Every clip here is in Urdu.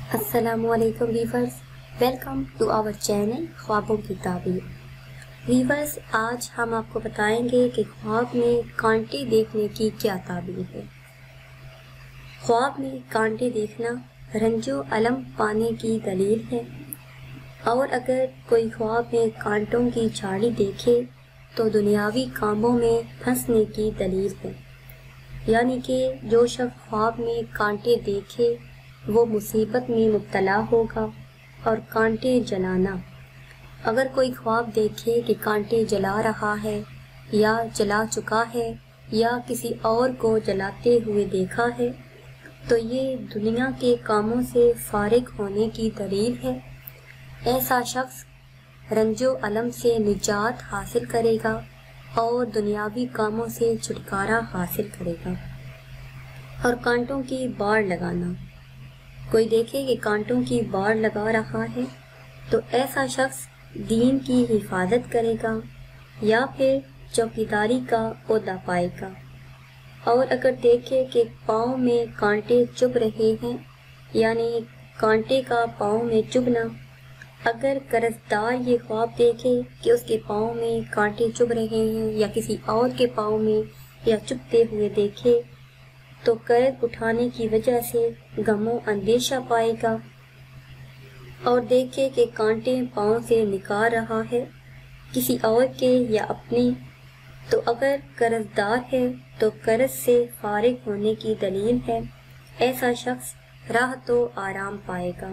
السلام علیکم viewers, welcome to our channel خوابوں کی تعبیر۔ ویورز، آج ہم آپ کو بتائیں گے کہ خواب میں کانٹے دیکھنے کی کیا تعبیر ہے۔ خواب میں کانٹے دیکھنا رنج و الم پانے کی دلیل ہے، اور اگر کوئی خواب میں کانٹوں کی جھاڑی دیکھے تو دنیاوی کاموں میں پھنسنے کی دلیل ہے، یعنی کہ جو شخص خواب میں کانٹے دیکھے وہ مصیبت میں مبتلا ہوگا۔ اور کانٹے جلانا، اگر کوئی خواب دیکھے کہ کانٹے جلا رہا ہے یا جلا چکا ہے یا کسی اور کو جلاتے ہوئے دیکھا ہے تو یہ دنیا کے کاموں سے فارغ ہونے کی دلیل ہے۔ ایسا شخص رنج و الم سے نجات حاصل کرے گا اور دنیاوی کاموں سے چھٹکارا حاصل کرے گا۔ اور کانٹوں کی باڑ لگانا، کوئی دیکھے کہ کانٹوں کی باڑ لگا رہا ہے تو ایسا شخص دین کی حفاظت کرے گا یا پھر چوکیداری کا عہدہ پائے گا۔ اور اگر دیکھے کہ پاؤں میں کانٹے چبھ رہے ہیں، یعنی کانٹے کا پاؤں میں چبھنا، اگر قرضدار یہ خواب دیکھے کہ اس کے پاؤں میں کانٹے چبھ رہے ہیں یا کسی اور کے پاؤں میں یا چبھتے ہوئے دیکھے تو قرض اٹھانے کی وجہ سے غم و اندیشہ پائے گا۔ اور دیکھے کہ کانٹے پاؤں سے نکال رہا ہے کسی اور کے یا اپنے، تو اگر قرضدار ہے تو قرض سے فارغ ہونے کی دلیل ہے۔ ایسا شخص راحت و آرام پائے گا۔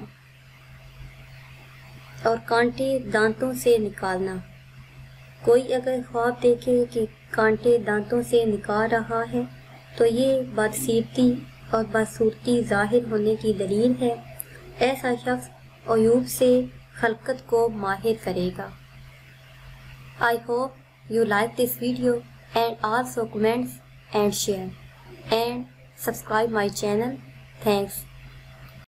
اور کانٹے دانتوں سے نکالنا، کوئی اگر خواب دیکھے کہ کانٹے دانتوں سے نکال رہا ہے تو یہ بدسیرتی اور بدصورتی ظاہر ہونے کی دلیل ہے۔ ایسا شخص عیوب سے خلقت کو ماہر کرے گا۔ I hope you like this video and also comments and share and subscribe my channel. Thanks.